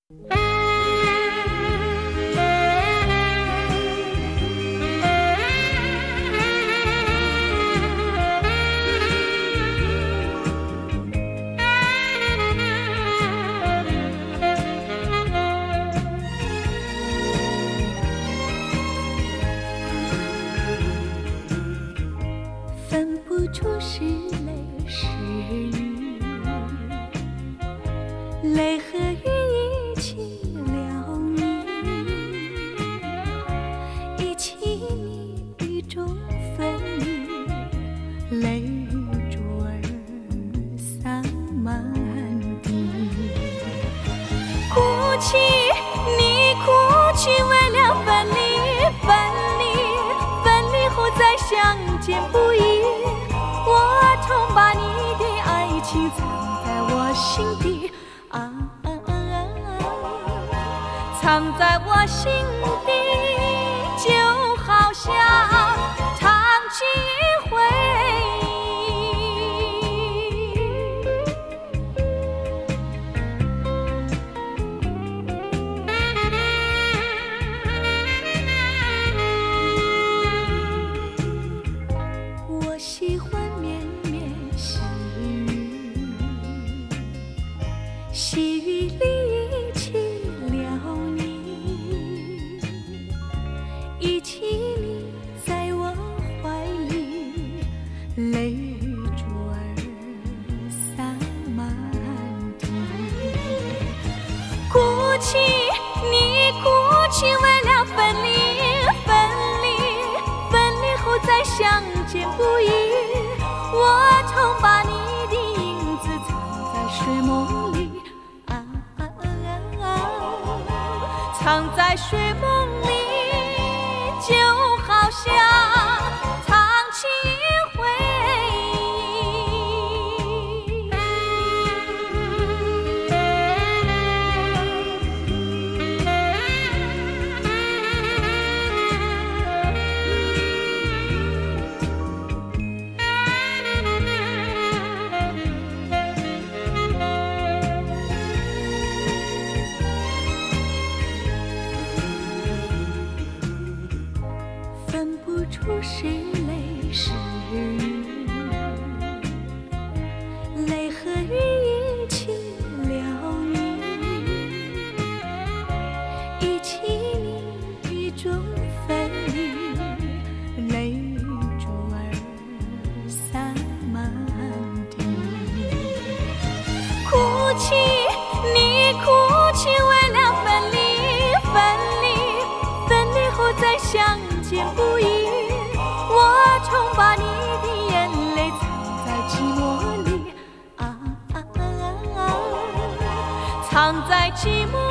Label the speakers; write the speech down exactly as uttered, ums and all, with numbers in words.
Speaker 1: 分不出是泪是雨，泪和雨一起了迷，一起你雨中分离，泪珠儿洒满地。哭泣，你哭泣，为了分离，分离，分离后再相见不易。我曾把你的爱情藏在我心底，啊啊啊啊，藏在我心底，就好像唱起一回。我喜欢绵绵细雨，细雨里一起了你，一起你在我怀里，泪珠儿洒满地。哭泣，你哭泣，为了分离，分离，分离后再相见不易。我曾把你的影子藏在睡梦里，啊啊啊啊，藏在睡梦里，就好像唱起一回。分不出是泪是雨，泪和雨一起了迷，一起你雨中分离，泪珠儿洒满地。哭泣，你哭泣，为了分离，分离，分离后再相见不易。我曾把你的眼泪藏在寂寞里，啊啊啊啊，藏在寂寞